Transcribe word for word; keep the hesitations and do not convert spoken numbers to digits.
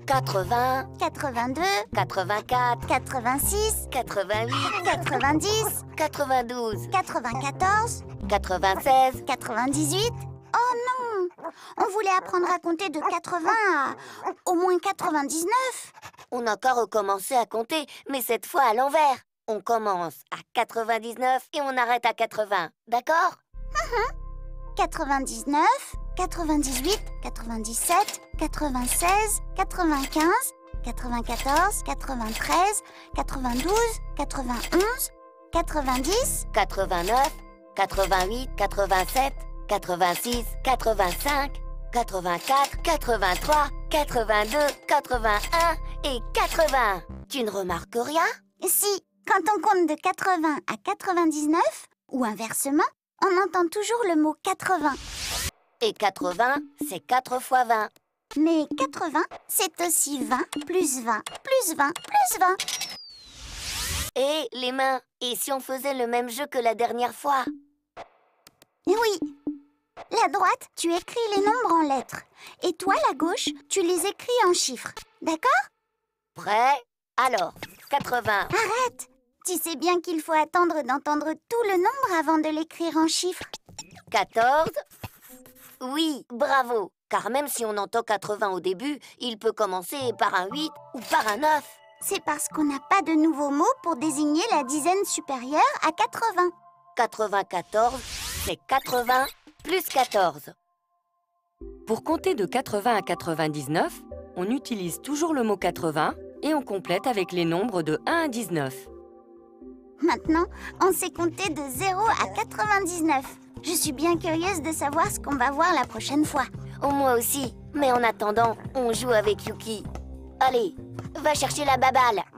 quatre-vingts, quatre-vingt-deux, quatre-vingt-quatre, quatre-vingt-six, quatre-vingt-huit, quatre-vingt-dix, quatre-vingt-douze, quatre-vingt-quatorze, quatre-vingt-seize. quatre-vingt-dix-huit. Oh non! On voulait apprendre à compter de quatre-vingts à au moins quatre-vingt-dix-neuf. On a qu'à recommencer à compter, mais cette fois à l'envers. On commence à quatre-vingt-dix-neuf et on arrête à quatre-vingts, d'accord? quatre-vingt-dix-neuf, quatre-vingt-dix-huit, quatre-vingt-dix-sept, quatre-vingt-seize, quatre-vingt-quinze, quatre-vingt-quatorze, quatre-vingt-treize, quatre-vingt-douze, quatre-vingt-onze, quatre-vingt-dix, quatre-vingt-neuf, quatre-vingt-huit, quatre-vingt-sept, quatre-vingt-six, quatre-vingt-cinq, quatre-vingt-quatre, quatre-vingt-trois, quatre-vingt-deux, quatre-vingt-un et quatre-vingts. Tu ne remarques rien? Si, quand on compte de quatre-vingts à quatre-vingt-dix-neuf, ou inversement, on entend toujours le mot quatre-vingts. Et quatre-vingts, c'est quatre fois vingt. Mais quatre-vingts, c'est aussi vingt plus vingt plus vingt plus vingt. Et les mains? Et si on faisait le même jeu que la dernière fois? Oui. La droite, tu écris les nombres en lettres. Et toi, la gauche, tu les écris en chiffres. D'accord? Prêt? Alors, quatre-vingts. Arrête! Tu sais bien qu'il faut attendre d'entendre tout le nombre avant de l'écrire en chiffres. quatorze. Oui, bravo. Car même si on entend quatre-vingts au début, il peut commencer par un huit ou par un neuf. C'est parce qu'on n'a pas de nouveaux mots pour désigner la dizaine supérieure à quatre-vingts. quatre-vingt-quatorze, c'est quatre-vingts plus quatorze. Pour compter de quatre-vingts à quatre-vingt-dix-neuf, on utilise toujours le mot quatre-vingts et on complète avec les nombres de un à dix-neuf. Maintenant, on sait compter de zéro à quatre-vingt-dix-neuf. Je suis bien curieuse de savoir ce qu'on va voir la prochaine fois. Oh, moi aussi. Mais en attendant, on joue avec Yuki. Allez, va chercher la baballe.